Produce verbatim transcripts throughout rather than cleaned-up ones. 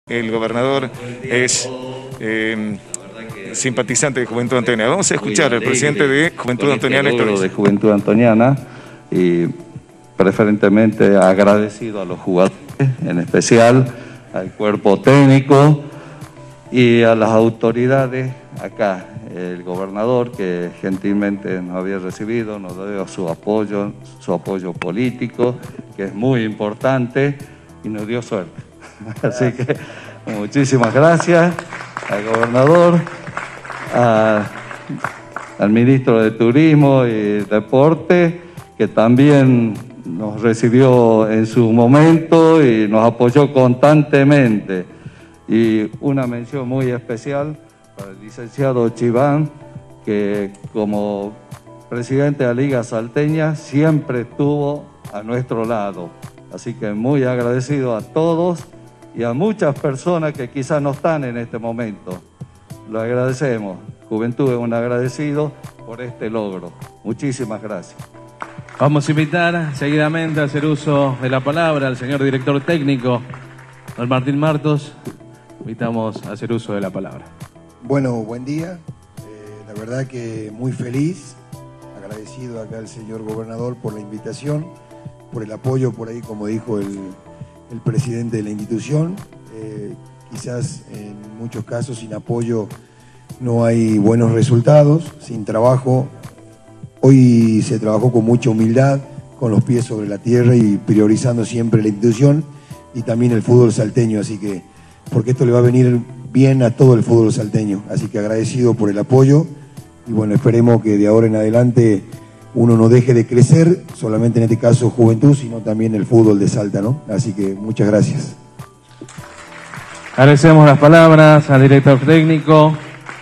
el gobernador es eh, simpatizante de Juventud Antoniana. Vamos a escuchar al presidente de Juventud Antoniana. De Juventud Antoniana y preferentemente agradecido a los jugadores, en especial al cuerpo técnico y a las autoridades acá. El gobernador, que gentilmente nos había recibido, nos dio su apoyo, su apoyo político, que es muy importante, y nos dio suerte. Así que muchísimas gracias al gobernador, a, al ministro de Turismo y Deporte, que también nos recibió en su momento y nos apoyó constantemente. Y una mención muy especial para el licenciado Chiván, que como presidente de la Liga Salteña siempre estuvo a nuestro lado. Así que muy agradecido a todos y a muchas personas que quizás no están en este momento. Lo agradecemos. Juventud es un agradecido por este logro. Muchísimas gracias. Vamos a invitar seguidamente a hacer uso de la palabra al señor director técnico, don Martín Martos. Invitamos a hacer uso de la palabra. Bueno, buen día. Eh, la verdad que muy feliz, agradecido acá al señor gobernador por la invitación, por el apoyo por ahí, como dijo el, el presidente de la institución. Eh, quizás en muchos casos sin apoyo no hay buenos resultados, sin trabajo. Hoy se trabajó con mucha humildad, con los pies sobre la tierra y priorizando siempre la institución y también el fútbol salteño, así que, porque esto le va a venir bien a todo el fútbol salteño, así que agradecido por el apoyo y bueno, esperemos que de ahora en adelante uno no deje de crecer, solamente en este caso Juventud, sino también el fútbol de Salta, ¿no? Así que muchas gracias. Agradecemos las palabras al director técnico.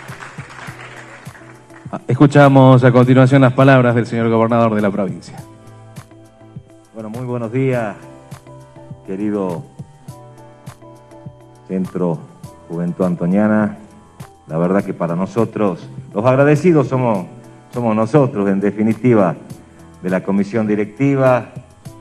Escuchamos a continuación las palabras del señor gobernador de la provincia. Bueno, muy buenos días, querido Centro Juventud Antoniana. La verdad que para nosotros, los agradecidos somos, somos nosotros, en definitiva, de la comisión directiva,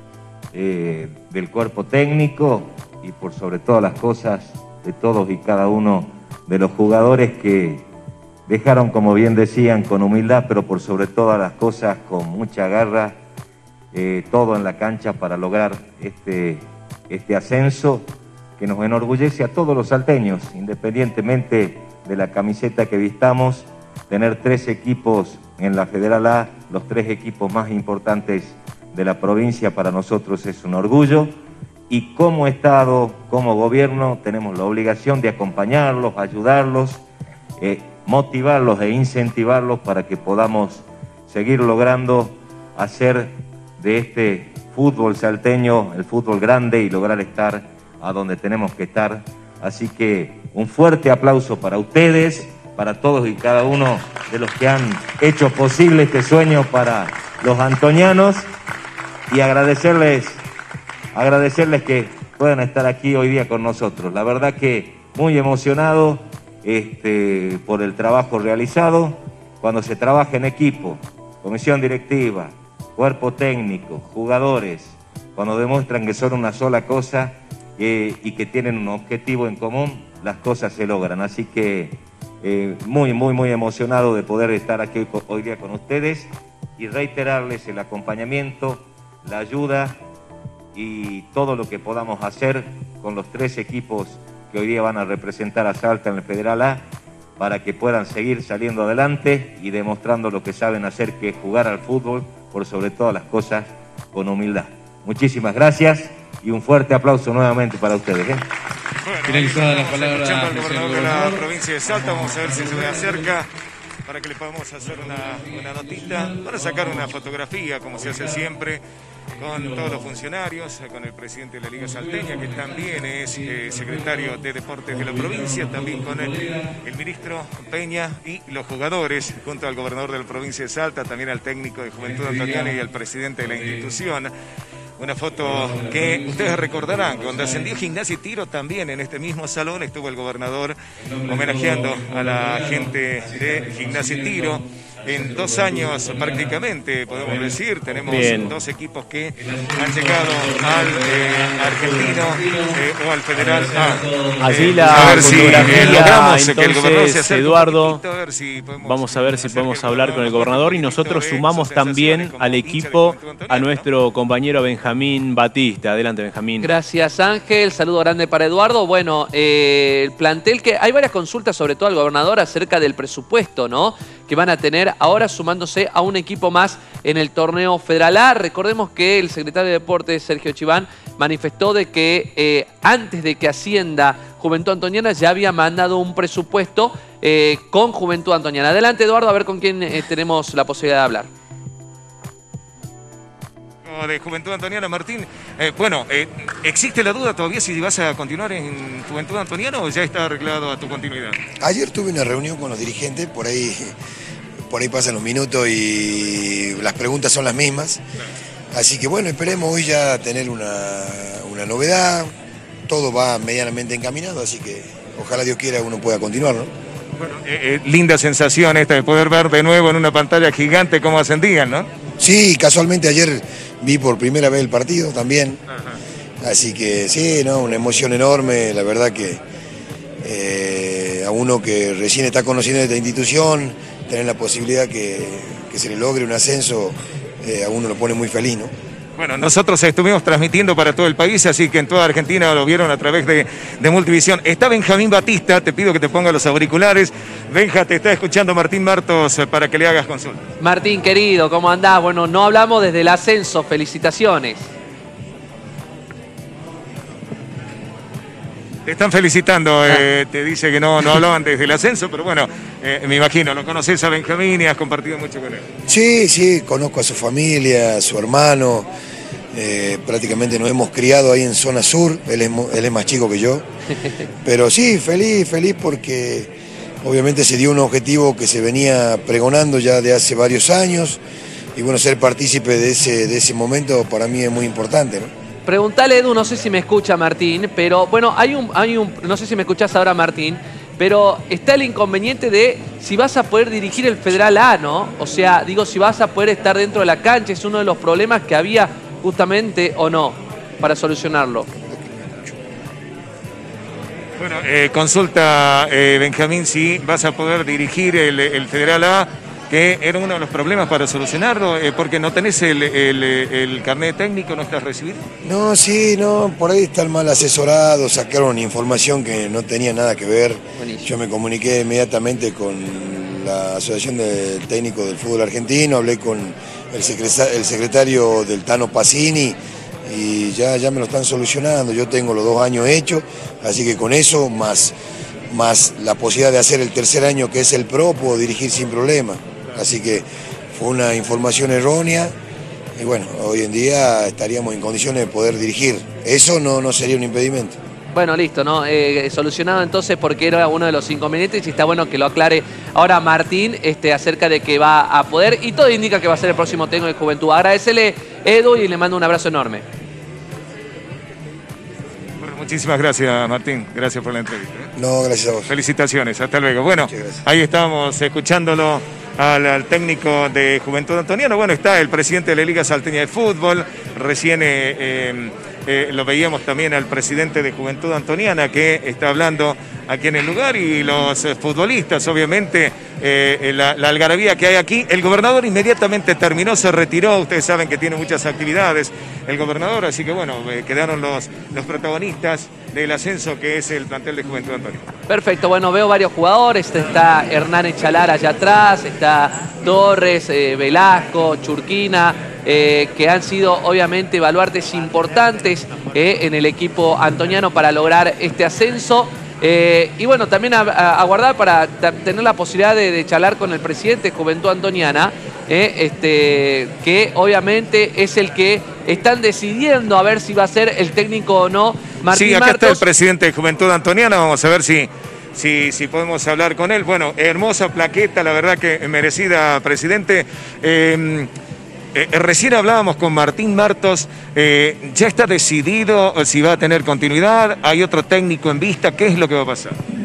eh, del cuerpo técnico y por sobre todas las cosas, de todos y cada uno de los jugadores que dejaron, como bien decían, con humildad, pero por sobre todas las cosas con mucha garra, eh, todo en la cancha para lograr este, este ascenso que nos enorgullece a todos los salteños, independientemente de la camiseta que vistamos. Tener tres equipos en la Federal A, los tres equipos más importantes de la provincia, para nosotros es un orgullo. Y como Estado, como gobierno, tenemos la obligación de acompañarlos, ayudarlos, eh, motivarlos e incentivarlos para que podamos seguir logrando hacer de este fútbol salteño el fútbol grande y lograr estar a donde tenemos que estar. Así que un fuerte aplauso para ustedes, para todos y cada uno de los que han hecho posible este sueño para los antonianos, y agradecerles, agradecerles que puedan estar aquí hoy día con nosotros. La verdad que muy emocionado Este, por el trabajo realizado. Cuando se trabaja en equipo, comisión directiva, cuerpo técnico, jugadores, cuando demuestran que son una sola cosa eh, y que tienen un objetivo en común, las cosas se logran. Así que eh, muy, muy, muy emocionado de poder estar aquí hoy, hoy día con ustedes y reiterarles el acompañamiento, la ayuda y todo lo que podamos hacer con los tres equipos que hoy día van a representar a Salta en el Federal A, para que puedan seguir saliendo adelante y demostrando lo que saben hacer, que es jugar al fútbol, por sobre todas las cosas, con humildad. Muchísimas gracias y un fuerte aplauso nuevamente para ustedes, ¿eh? Bueno, finalizada la palabra escuchando al gobernador de la provincia de Salta. Vamos a ver si se me acerca para que le podamos hacer una, una notita, para sacar una fotografía, como se hace siempre, con todos los funcionarios, con el presidente de la Liga Salteña, que también es eh, secretario de Deportes de la provincia, también con el, el ministro Peña y los jugadores, junto al gobernador de la provincia de Salta, también al técnico de Juventud Antoniana y al presidente de la institución. Una foto que ustedes recordarán, cuando ascendió Gimnasia y Tiro, también en este mismo salón estuvo el gobernador homenajeando a la gente de Gimnasia y Tiro. en dos años prácticamente, podemos decir. Tenemos Bien. dos equipos que han llegado al eh, argentino eh, o al federal A. Allí Eh, la a ver si fotografía, eh, logramos que el gobernador se entonces, acerque un Eduardo, poquitito, a ver si podemos vamos a ver si hacer podemos que el hablar con el gobernador y nosotros de sumamos sus también sensaciones como al hincha de equipo Juventud a Antoniana, ¿no? nuestro compañero Benjamín Batista. Adelante, Benjamín. Gracias, Ángel. Saludo grande para Eduardo. Bueno, eh, el plantel que... Hay varias consultas, sobre todo al gobernador, acerca del presupuesto, ¿no? Que van a tener ahora sumándose a un equipo más en el torneo Federal A. Recordemos que el secretario de Deportes, Sergio Chiván, manifestó de que eh, antes de que ascienda Juventud Antoniana ya había mandado un presupuesto eh, con Juventud Antoniana. Adelante, Eduardo, a ver con quién eh, tenemos la posibilidad de hablar. De Juventud Antoniana, Martín. Eh, bueno, eh, ¿existe la duda todavía si vas a continuar en Juventud Antoniana o ya está arreglado a tu continuidad? Ayer tuve una reunión con los dirigentes, por ahí, por ahí pasan los minutos y las preguntas son las mismas. Así que bueno, esperemos hoy ya tener una, una novedad. Todo va medianamente encaminado, así que ojalá Dios quiera uno pueda continuar, ¿no? Bueno, eh, eh, linda sensación esta de poder ver de nuevo en una pantalla gigante cómo ascendían, ¿no? Sí, casualmente ayer vi por primera vez el partido también. Ajá. Así que sí, ¿no? Una emoción enorme, la verdad que eh, a uno que recién está conociendo esta institución, tener la posibilidad que, que se le logre un ascenso, eh, a uno lo pone muy feliz, ¿no? Bueno, nosotros estuvimos transmitiendo para todo el país, así que en toda Argentina lo vieron a través de, de Multivisión. Está Benjamín Batista, te pido que te ponga los auriculares. Benja, te está escuchando Martín Martos para que le hagas consulta. Martín, querido, ¿cómo andás? Bueno, no hablamos desde el ascenso. Felicitaciones. Te están felicitando, eh, te dice que no, no hablaban desde el ascenso, pero bueno, eh, me imagino, lo conoces a Benjamín y has compartido mucho con él. Sí, sí, conozco a su familia, a su hermano, eh, prácticamente nos hemos criado ahí en zona sur, él es, él es más chico que yo, pero sí, feliz, feliz porque obviamente se dio un objetivo que se venía pregonando ya de hace varios años y bueno, ser partícipe de ese, de ese momento para mí es muy importante, ¿no? Preguntale, Edu, no sé si me escucha Martín, pero bueno, hay un, hay un, no sé si me escuchás ahora Martín, pero está el inconveniente de si vas a poder dirigir el Federal A, ¿no? O sea, digo, si vas a poder estar dentro de la cancha, es uno de los problemas que había justamente o no, para solucionarlo. Bueno, eh, consulta eh, Benjamín si vas a poder dirigir el, el Federal A, que era uno de los problemas para solucionarlo, eh, porque no tenés el, el, el carnet técnico, no estás recibido. No, sí, no, por ahí están mal asesorados, sacaron información que no tenía nada que ver. Buenísimo. Yo me comuniqué inmediatamente con la Asociación de Técnicos del Fútbol Argentino, hablé con el secretario, el secretario del Tano Pacini y ya, ya me lo están solucionando. Yo tengo los dos años hechos, así que con eso, más, más la posibilidad de hacer el tercer año que es el Pro, puedo dirigir sin problema. Así que fue una información errónea y bueno, hoy en día estaríamos en condiciones de poder dirigir. Eso no, no sería un impedimento. Bueno, listo, ¿no? Eh, solucionado entonces porque era uno de los inconvenientes y está bueno que lo aclare ahora Martín este, acerca de que va a poder y todo indica que va a ser el próximo técnico de Juventud. Agradecele, Edu, y le mando un abrazo enorme. Bueno, muchísimas gracias, Martín. Gracias por la entrevista. ¿eh? No, gracias a vos. Felicitaciones, hasta luego. Bueno, ahí estamos escuchándolo al, al técnico de Juventud Antoniana. Bueno, está el presidente de la Liga Salteña de Fútbol. Recién eh, eh, eh, lo veíamos también al presidente de Juventud Antoniana que está hablando aquí en el lugar y los eh, futbolistas, obviamente, eh, la, la algarabía que hay aquí. El gobernador inmediatamente terminó, se retiró. Ustedes saben que tiene muchas actividades el gobernador, así que bueno, eh, quedaron los, los protagonistas del ascenso que es el plantel de Juventud Antoniana. Perfecto, bueno, veo varios jugadores, está Hernán Echalar allá atrás, está Torres, eh, Velasco, Churquina, eh, que han sido obviamente baluartes importantes eh, en el equipo antoniano para lograr este ascenso. Eh, y bueno, también a, a, aguardar para tener la posibilidad de, de charlar con el presidente de Juventud Antoniana, eh, este, que obviamente es el que están decidiendo a ver si va a ser el técnico o no. Martín sí, acá Martos. Está el presidente de Juventud Antoniana, vamos a ver si, si, si podemos hablar con él. Bueno, hermosa plaqueta, la verdad que merecida, presidente. Eh, Eh, recién hablábamos con Martín Martos, eh, ¿ya está decidido si va a tener continuidad? ¿Hay otro técnico en vista? ¿Qué es lo que va a pasar?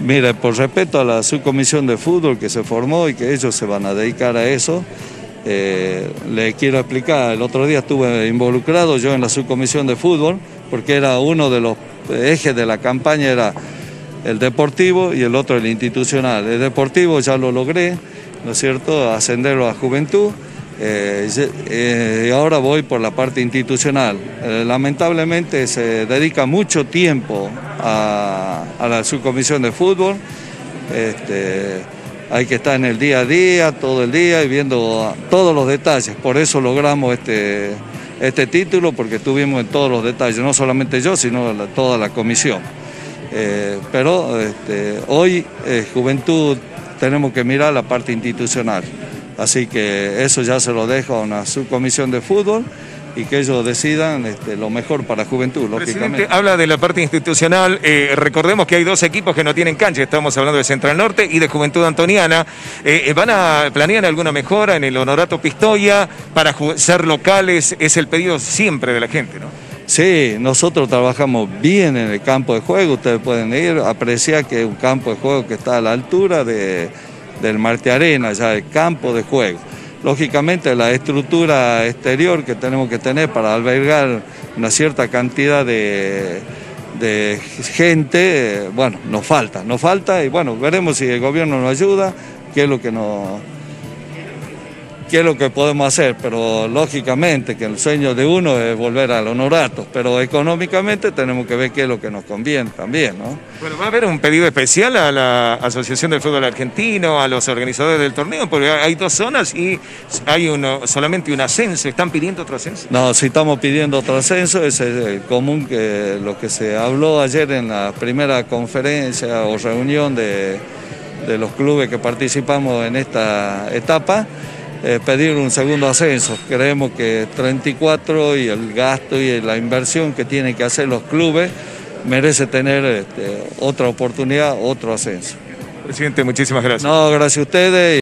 Mire, por respeto a la subcomisión de fútbol que se formó y que ellos se van a dedicar a eso, eh, le quiero explicar, el otro día estuve involucrado yo en la subcomisión de fútbol, porque era uno de los ejes de la campaña, era el deportivo y el otro el institucional. El deportivo ya lo logré, ¿no es cierto?, ascenderlo a juventud, eh, eh, y ahora voy por la parte institucional. Eh, lamentablemente se dedica mucho tiempo a, a la subcomisión de fútbol, este, hay que estar en el día a día, todo el día y viendo todos los detalles, por eso logramos este, este título, porque estuvimos en todos los detalles, no solamente yo, sino la, toda la comisión. Eh, pero este, hoy, eh, Juventud, tenemos que mirar la parte institucional. Así que eso ya se lo dejo a una subcomisión de fútbol y que ellos decidan este, lo mejor para Juventud, Presidente, lógicamente. habla de la parte institucional. Eh, recordemos que hay dos equipos que no tienen cancha. Estamos hablando de Central Norte y de Juventud Antoniana. Eh, ¿Van a planear alguna mejora en el Honorato Pistoia para ser locales? Es el pedido siempre de la gente, ¿no? Sí, nosotros trabajamos bien en el campo de juego, ustedes pueden ir, apreciar que es un campo de juego que está a la altura de, del Marte Arena, ya el campo de juego. Lógicamente la estructura exterior que tenemos que tener para albergar una cierta cantidad de, de gente, bueno, nos falta, nos falta y bueno, veremos si el gobierno nos ayuda, qué es lo que nos... qué es lo que podemos hacer, pero lógicamente que el sueño de uno es volver al honorato, pero económicamente tenemos que ver qué es lo que nos conviene también, ¿no? Bueno, va a haber un pedido especial a la Asociación del Fútbol Argentino, a los organizadores del torneo, porque hay dos zonas y hay uno, solamente un ascenso. ¿Están pidiendo otro ascenso? No, si estamos pidiendo otro ascenso, es el común que lo que se habló ayer en la primera conferencia o reunión de, de los clubes que participamos en esta etapa, Eh, pedir un segundo ascenso. Creemos que treinta y cuatro y el gasto y la inversión que tienen que hacer los clubes merece tener este, otra oportunidad, otro ascenso. Presidente, muchísimas gracias. No, gracias a ustedes.